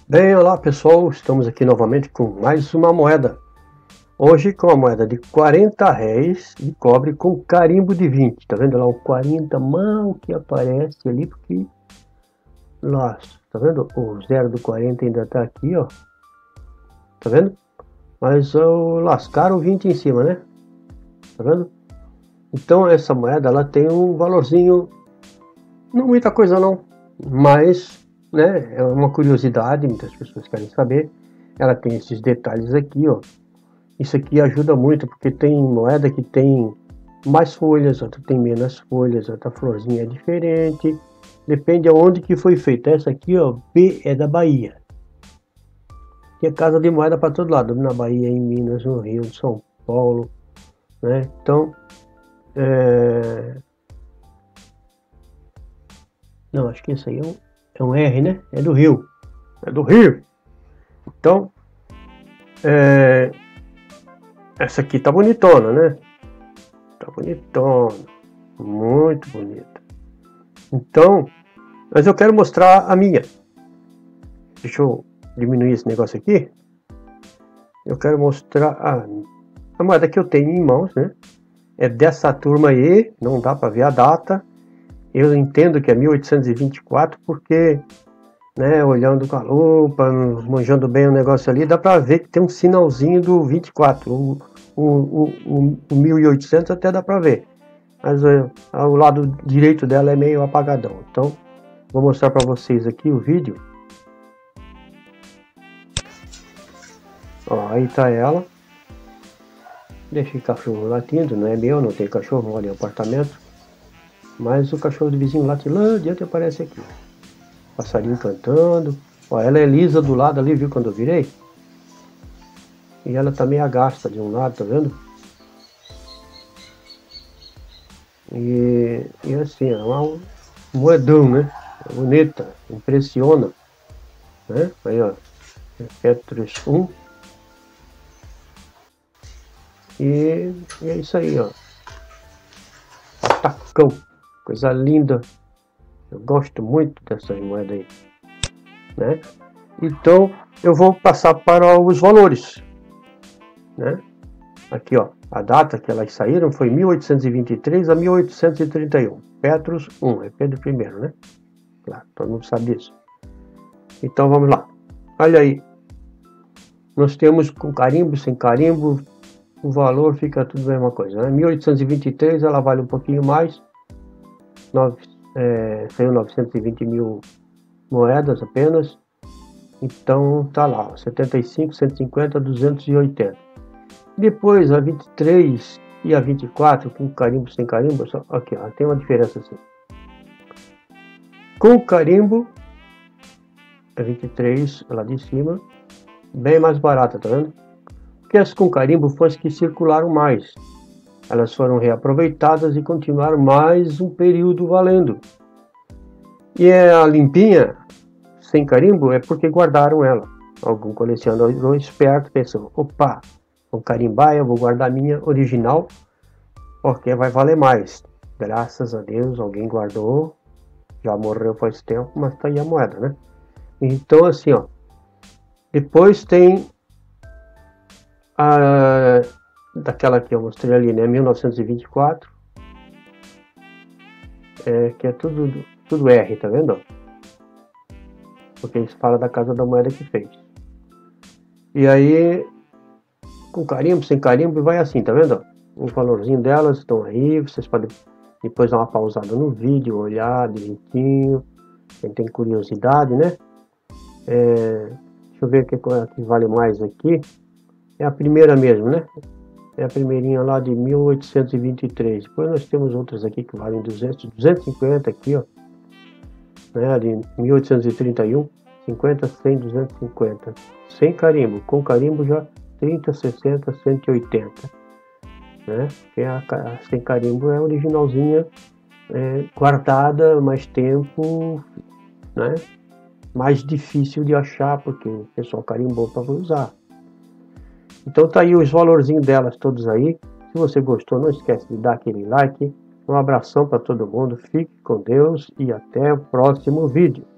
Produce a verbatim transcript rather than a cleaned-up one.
Bem, olá pessoal, estamos aqui novamente com mais uma moeda. Hoje com a moeda de quarenta réis de cobre com carimbo de vinte. Tá vendo lá o quarenta mal que aparece ali, porque lá, tá vendo? O zero do quarenta ainda tá aqui, ó. Tá vendo? Mas o lascaram o vinte em cima, né? Tá vendo? Então essa moeda ela tem um valorzinho, não muita coisa não, mas né, é uma curiosidade, muitas pessoas querem saber. Ela tem esses detalhes aqui, ó. Isso aqui ajuda muito, porque tem moeda que tem mais folhas, outra tem menos folhas, outra florzinha é diferente, depende aonde que foi feita. Essa aqui, ó, B é da Bahia. Que é casa de moeda para todo lado, na Bahia, em Minas, no Rio, em São Paulo, né? Então, é... não, acho que isso aí é um, é um R, né? É do Rio, é do Rio. Então, é... essa aqui tá bonitona, né? Tá bonitona, muito bonita. Então, mas eu quero mostrar a minha. Deixa eu diminuir esse negócio aqui. Eu quero mostrar a, a moeda que eu tenho em mãos, né? É dessa turma aí, não dá para ver a data. Eu entendo que é mil oitocentos e vinte e quatro, porque, né, olhando com a lupa, manjando bem o negócio ali, dá para ver que tem um sinalzinho do vinte e quatro. O, o, o, o mil e oitocentos até dá para ver, mas é, o lado direito dela é meio apagadão. Então, vou mostrar para vocês aqui o vídeo. Ó, aí tá ela. Deixa o cachorro latindo, não é meu, não tem cachorro, olha o apartamento. Mas o cachorro do vizinho late lá adiante, aparece aqui. Passarinho cantando. Ó, ela é lisa do lado ali, viu, quando eu virei? E ela tá meio agasta de um lado, tá vendo? E, e assim, é uma moedão, né? É bonita, impressiona, né? Aí, ó, Petrus um. E, e é isso aí, ó. Atacão, coisa linda. Eu gosto muito dessa moeda aí, né? Então, eu vou passar para os valores, né? Aqui, ó, a data que elas saíram foi mil oitocentos e vinte e três a mil oitocentos e trinta e um. Petrus um, é Pedro primeiro, né? Claro, todo mundo sabe disso. Então, vamos lá. Olha aí. Nós temos com carimbo, sem carimbo, o valor fica tudo a mesma coisa, né? mil oitocentos e vinte e três ela vale um pouquinho mais. nove, é, saiu novecentos e vinte mil moedas apenas. Então tá lá, setenta e cinco, cento e cinquenta, duzentos e oitenta. Depois a vinte e três e a vinte e quatro com carimbo, sem carimbo, só, aqui ó, tem uma diferença assim. Com carimbo, a vinte e três lá de cima, bem mais barata, tá vendo? Porque as com carimbo foram as que circularam mais. Elas foram reaproveitadas e continuaram mais um período valendo. E a limpinha, sem carimbo, é porque guardaram ela. Algum colecionador esperto pensou, opa, vou carimbar, eu vou guardar a minha original, porque vai valer mais. Graças a Deus, alguém guardou, já morreu faz tempo, mas tá aí a moeda, né? Então assim, ó, depois tem a daquela que eu mostrei ali, né, mil novecentos e vinte e quatro, é, que é tudo, tudo R, tá vendo? Porque eles falam da casa da moeda que fez. E aí, com carimbo, sem carimbo, vai assim, tá vendo? O valorzinho delas estão aí, vocês podem depois dar uma pausada no vídeo, olhar direitinho, quem tem curiosidade, né? É, deixa eu ver o que, que vale mais aqui. É a primeira mesmo, né? É a primeirinha lá de mil oitocentos e vinte e três. Depois nós temos outras aqui que valem duzentos, duzentos e cinquenta aqui, ó. Né? A de mil oitocentos e trinta e um, cinquenta, cem, duzentos e cinquenta. Sem carimbo. Com carimbo já trinta, sessenta, cento e oitenta. Né? Porque a, a sem carimbo é a originalzinha, é, guardada mais tempo, né? Mais difícil de achar, porque o pessoal carimbou para usar. Então tá aí os valorzinhos delas todos aí. Se você gostou, não esquece de dar aquele like. Um abração para todo mundo, fique com Deus e até o próximo vídeo.